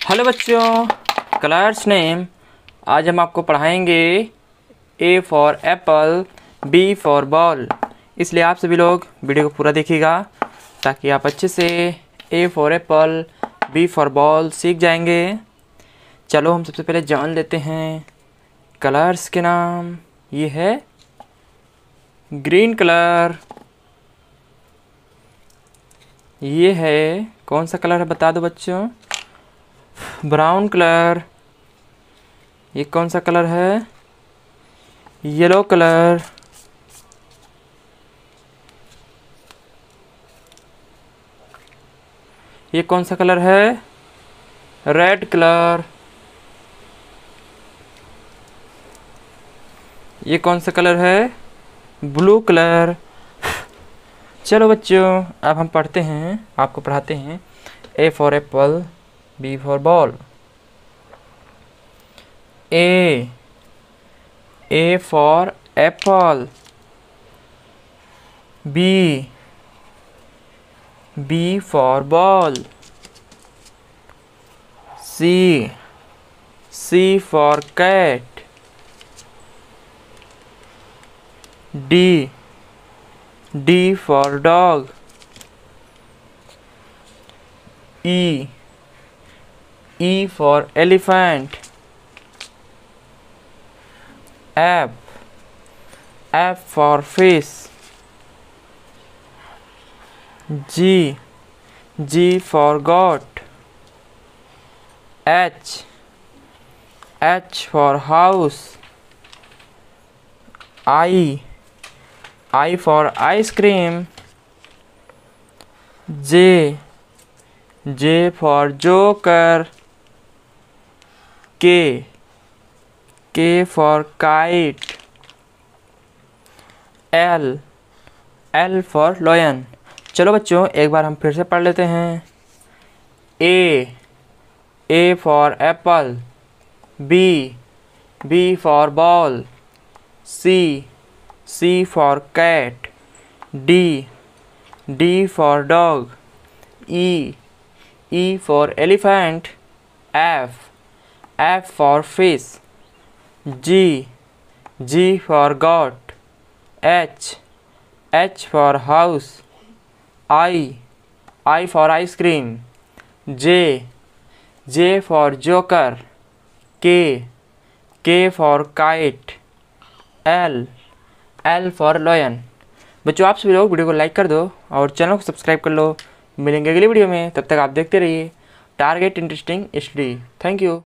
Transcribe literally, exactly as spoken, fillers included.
Hello बच्चों, colours name. आज हम आपको पढ़ाएंगे A for apple, B for ball. इसलिए आप सभी लोग वीडियो को पूरा देखिएगा ताकि आप अच्छे से A for apple, B for ball सीख जाएंगे। चलो हम सबसे पहले जान लेते हैं कलर्स के नाम। ये है ग्रीन कलर। ये है कौन सा कलर है बता दो बच्चों। Brown colour. ये कौन सा कलर है? Yellow colour. ये कौन सा कलर है? Red colour. ये कौन सा कलर है? Blue colour. चलो बच्चों, अब हम पढ़ते हैं, आपको पढ़ाते हैं A for apple, B for ball. A A for apple. B B for ball. C C for cat. D D for dog. E E for elephant. F F for fish. G G for goat. H H for house. I I for ice cream. J J for joker. K K for kite. L L for lion. चलो बच्चों, एक बार हम फिर से पढ़ लेते हैं। A A for apple. B B for ball. C C for cat. D D for dog. E E for elephant. F F for fish. G G for goat. H H for house. I I for ice cream. J J for joker. K K for kite. L L for lion। बच्चों, आप सभी लोग video को like कर दो और channel को subscribe कर लो। मिलेंगे अगली वीडियो में, तब तक आप देखते रहिए target interesting study. Thank you.